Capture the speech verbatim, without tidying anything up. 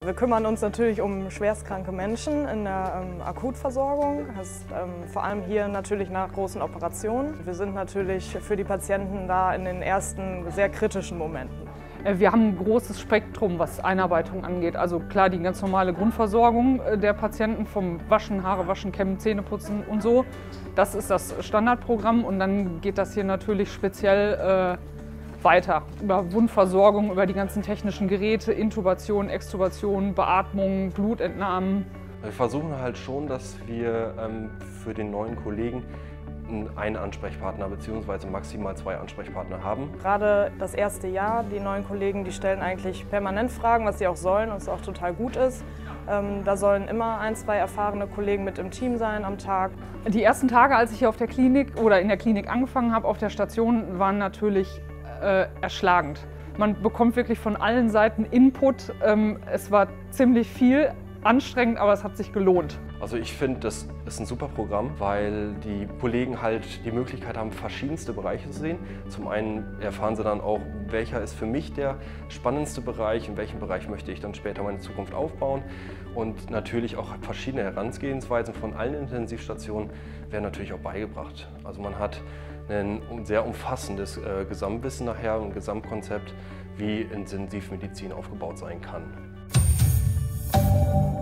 Wir kümmern uns natürlich um schwerstkranke Menschen in der ähm, Akutversorgung, das ist, ähm, vor allem hier natürlich nach großen Operationen. Wir sind natürlich für die Patienten da in den ersten sehr kritischen Momenten. Wir haben ein großes Spektrum, was Einarbeitung angeht. Also klar, die ganz normale Grundversorgung der Patienten vom Waschen, Haare waschen, Kämmen, Zähneputzen und so. Das ist das Standardprogramm und dann geht das hier natürlich speziell äh, weiter. Über Wundversorgung, über die ganzen technischen Geräte, Intubation, Extubation, Beatmung, Blutentnahmen. Wir versuchen halt schon, dass wir ähm, für den neuen Kollegen einen Ansprechpartner bzw. maximal zwei Ansprechpartner haben. Gerade das erste Jahr, die neuen Kollegen, die stellen eigentlich permanent Fragen, was sie auch sollen und es auch total gut ist. Ähm, da sollen immer ein, zwei erfahrene Kollegen mit im Team sein am Tag. Die ersten Tage, als ich hier auf der Klinik oder in der Klinik angefangen habe, auf der Station, waren natürlich äh, erschlagend. Man bekommt wirklich von allen Seiten Input. Ähm, es war ziemlich viel. Anstrengend, aber es hat sich gelohnt. Also ich finde, das ist ein super Programm, weil die Kollegen halt die Möglichkeit haben, verschiedenste Bereiche zu sehen. Zum einen erfahren sie dann auch, welcher ist für mich der spannendste Bereich, in welchem Bereich möchte ich dann später meine Zukunft aufbauen. Und natürlich auch verschiedene Herangehensweisen von allen Intensivstationen werden natürlich auch beigebracht. Also man hat ein sehr umfassendes äh, Gesamtwissen nachher, ein Gesamtkonzept, wie Intensivmedizin aufgebaut sein kann.